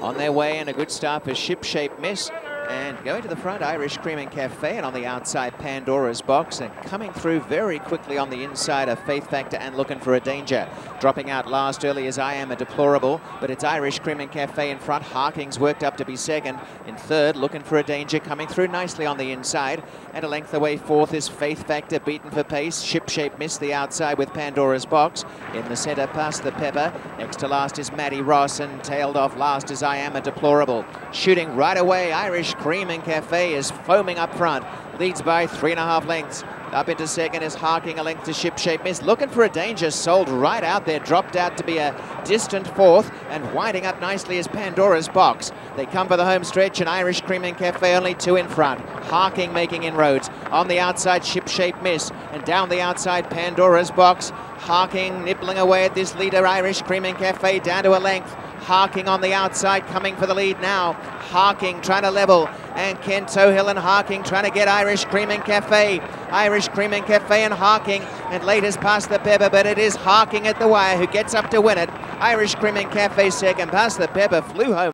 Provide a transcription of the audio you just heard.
On their way, and a good start for Ship Shape Miss. And going to the front, Irish Cream & Cafe, and on the outside, Pandora's Box, and coming through very quickly on the inside of Faith Factor and Looking for a Danger. Dropping out last early as I Am a Deplorable, but it's Irish Cream & Cafe in front. Harking's worked up to be second. In third, Looking for a Danger, coming through nicely on the inside. And a length away fourth is Faith Factor, beaten for pace. Ship Shape Miss the outside with Pandora's Box. In the centre, past the Pepper. Next to last is Maddie Ross, and tailed off last as I Am a Deplorable. Shooting right away, Irish Cream & Cafe is foaming up front, leads by 3.5 lengths. Up into second is Harking, a length to Ship Shape Miss. Looking for a Danger, sold right out there, dropped out to be a distant fourth, and winding up nicely is Pandora's Box. They come for the home stretch, and Irish Cream & Cafe only two in front. Harking making inroads. On the outside, Ship Shape Miss, and down the outside, Pandora's Box. Harking nibbling away at this leader, Irish Cream & Cafe, down to a length. Harking on the outside, coming for the lead now. Harking trying to level, and Ken Tohill and Harking trying to get Irish Cream & Cafe. Irish Cream & Cafe and Harking, and late has past the Pepper, but it is Harking at the wire who gets up to win it. Irish Cream & Cafe second, past the Pepper, flew home.